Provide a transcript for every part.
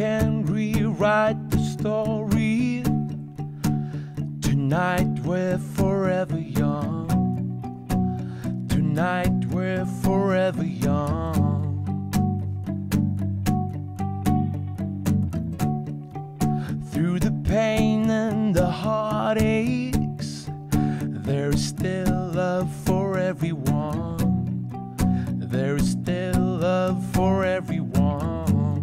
can rewrite the story. Tonight we're forever young. Tonight we're forever young. Through the pain and the heartaches, there is still love for everyone. There is still love for everyone.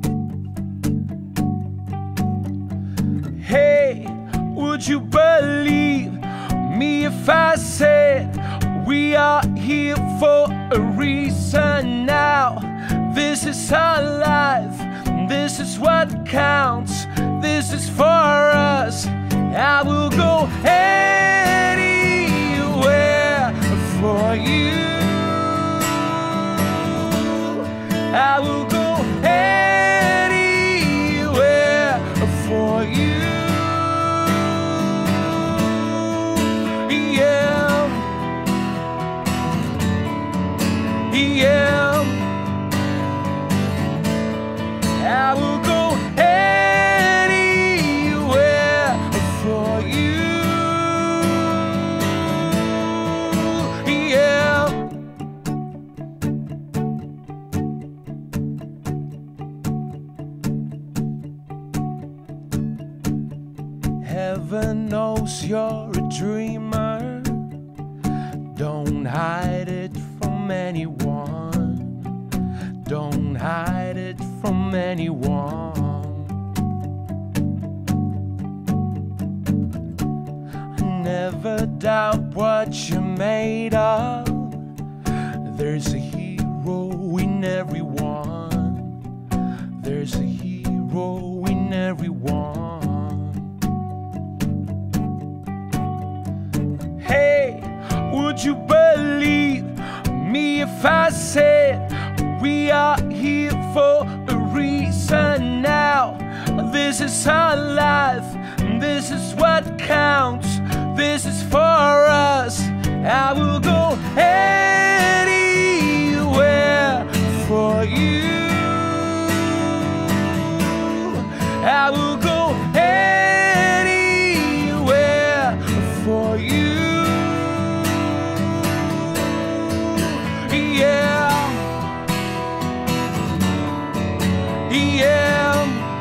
Hey, would you believe me if I said we are here for a reason now? This is our life, this is what counts, this is for us. I will go anywhere for you. I will go anywhere for you. Yeah, yeah. I will go anywhere for you. Yeah. Heaven knows you're a dreamer. Don't hide it from anyone. Don't hide it from anyone. Never doubt what you're made of. There's a hero in everyone. There's a hero in everyone. Hey, would you believe me if I said we are here for a reason now? This is our life, this is what counts, this is for us. I will go anywhere for you. I will go anywhere for you. Yeah. Yeah,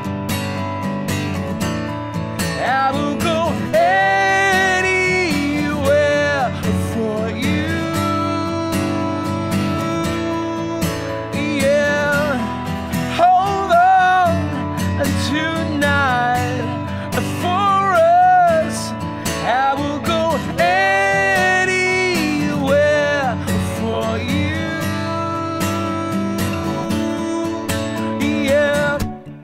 I will go anywhere for you. Yeah, hold on tonight for us. I will go anywhere for you. Yeah.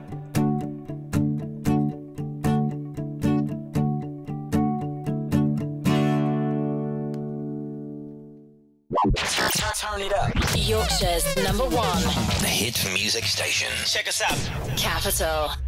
Turn it up. Yorkshire's #1 The hit music station. Check us out. Capital.